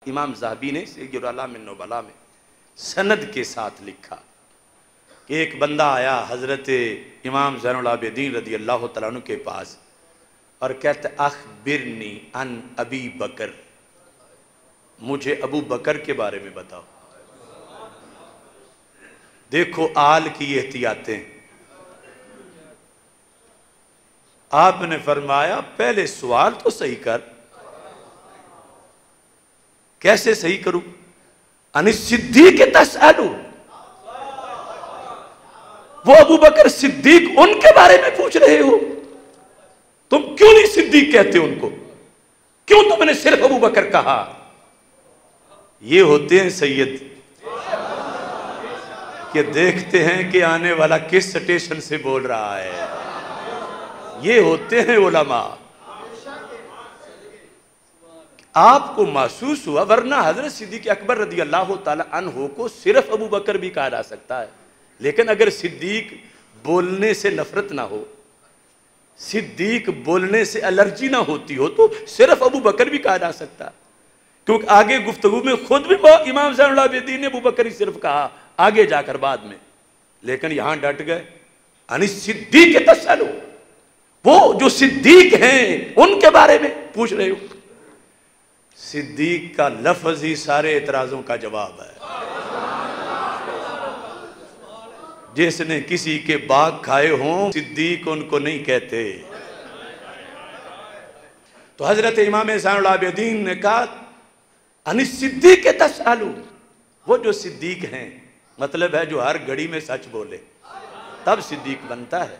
امام ذہبی نے سیر اعلام النبلاء میں سند کے ساتھ لکھا کہ ایک بندہ آیا حضرت امام زین العابدین رضی اللہ تعالیٰ عنہ کے پاس اور کہتا اخبرنی عن ابی بکر، مجھے ابو بکر کے بارے میں بتاؤ۔ دیکھو آل کی احتیاطیں، آپ نے فرمایا پہلے سوال تو صحیح کر۔ کیسے صحیح کروں؟ ان الصدیق تسألو، وہ ابو بکر صدیق ان کے بارے میں پوچھ رہے ہو، تم کیوں نہیں صدیق کہتے ان کو؟ کیوں تم نے صرف ابو بکر کہا؟ یہ ہوتے ہیں سید کہ دیکھتے ہیں کہ آنے والا کس سٹیشن سے بول رہا ہے، یہ ہوتے ہیں علماء۔ آپ کو محسوس ہوا، ورنہ حضرت صدیق اکبر رضی اللہ تعالی عنہ کو صرف ابو بکر بھی کہا جا سکتا ہے، لیکن اگر صدیق بولنے سے نفرت نہ ہو، صدیق بولنے سے الرجی نہ ہوتی ہو تو صرف ابو بکر بھی کہا جا سکتا ہے، کیونکہ آگے گفتگو میں خود بھی امام زین العابدین نے ابو بکر ہی صرف کہا، آگے جا کر بعد میں، لیکن یہاں ڈٹ گئے ان صدیق تسألو، وہ جو صدیق ہیں ان کے بارے میں پوچھ رہے ہو۔ صدیق کا لفظ ہی سارے اعتراضوں کا جواب ہے۔ جس نے کسی کے باغ کھائے ہوں صدیق ان کو نہیں کہتے۔ تو حضرت امام زین العابدین نے کہا ان الصدیق تسألو، وہ جو صدیق ہیں، مطلب ہے جو ہر گھڑی میں سچ بولے تب صدیق بنتا ہے۔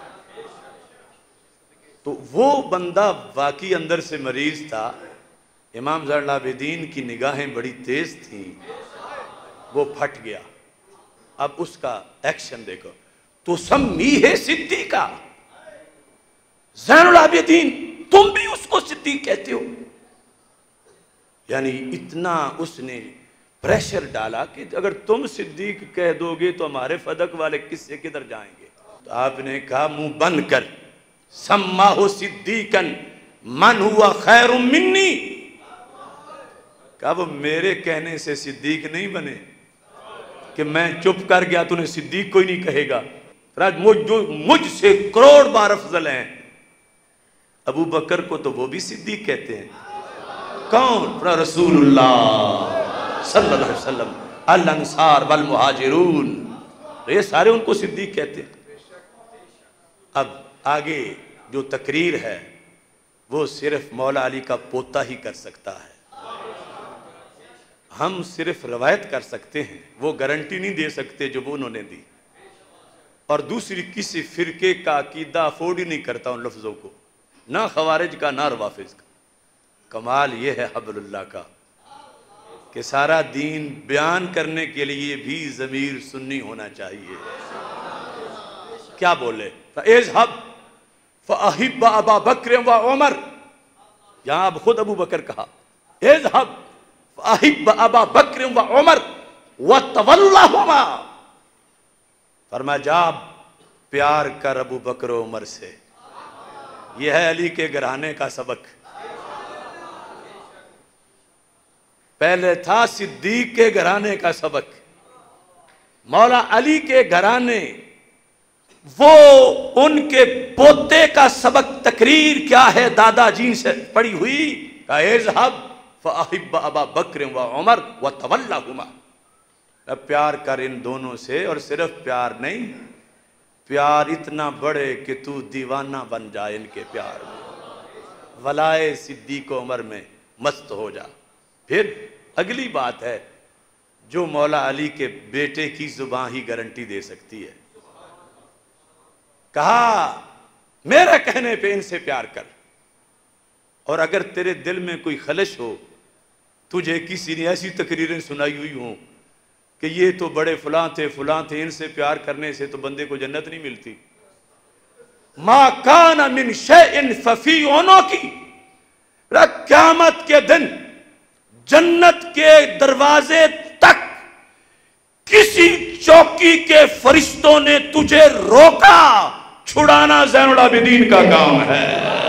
تو وہ بندہ واقعی اندر سے مریض تھا، امام زین العابدین کی نگاہیں بڑی تیز تھیں، وہ پھٹ گیا۔ اب اس کا ایکشن دیکھو، تو سمی ہے صدیقہ، زین العابدین تم بھی اس کو صدیق کہتے ہو؟ یعنی اتنا اس نے پریشر ڈالا کہ اگر تم صدیق کہہ دو گے تو ہمارے فدق والے کس سے کدھر جائیں گے؟ تو آپ نے کہا منہ بند کر، سماہ صدیقاً من ہوا خیر منی، کہا وہ میرے کہنے سے صدیق نہیں بنے کہ میں چپ کر گیا تو انہیں صدیق کوئی نہیں کہے گا، مجھ سے کروڑ بار افضل ہیں۔ ابو بکر کو تو وہ بھی صدیق کہتے ہیں، کون؟ رسول اللہ صلی اللہ علیہ وسلم، الانصار والمہاجرون، یہ سارے ان کو صدیق کہتے ہیں۔ اب آگے جو تقریر ہے وہ صرف مولا علی کا پوتا ہی کر سکتا ہے، ہم صرف روایت کر سکتے ہیں، وہ گارنٹی نہیں دے سکتے جو وہ انہوں نے دی، اور دوسری کسی فرقے کا عقیدہ افورڈ ہی نہیں کرتا ان لفظوں کو، نہ خوارج کا نہ روافظ کا۔ کمال یہ ہے حبل اللہ کا کہ سارا دین بیان کرنے کے لیے بھی ضمیر سنی ہونا چاہیے۔ کیا بولے؟ فَاِذْهَبْ فَأَحِبَّ أَبَا بَكْرٍ وَعُمَرٍ، یہاں اب خود ابو بکر کہا اِذْهَبْ فَأَحِبَّ أَبَا بَكْرٍ وَعُمَرٍ وَتَوَلَّهُمَا، فرمایا جا پیار کر ابو بکر و عمر سے، یہ ہے علی کے گھرانے کا سبق۔ پہلے تھا صدیق کے گھرانے کا سبق، مولا علی کے گھرانے، وہ ان کے پوتے کا سبق تقریر کیا ہے دادا جی سے پڑھی ہوئی، کہا اذهب فأحب ابا بکر و عمر وتولہما، پیار کر ان دونوں سے، اور صرف پیار نہیں، پیار اتنا بڑھے کہ تو دیوانہ بن جائے ان کے پیار میں، ولائے صدیق و عمر میں مست ہو جا۔ پھر اگلی بات ہے جو مولا علی کے بیٹے کی زبان ہی گارنٹی دے سکتی ہے، کہا میرے کہنے پہ ان سے پیار کر، اور اگر تیرے دل میں کوئی خلش ہو، تجھے کسی نے ایسی تقریریں سنائی ہوئی ہوں کہ یہ تو بڑے فلاں تھے، ان سے پیار کرنے سے تو بندے کو جنت نہیں ملتی، ما کان من شیء ففی اونوں کی، قیامت کے دن جنت کے دروازے تک کسی چوکی کے فرشتوں نے تجھے روکا، چھڑانا زین العابدین کا کام ہے۔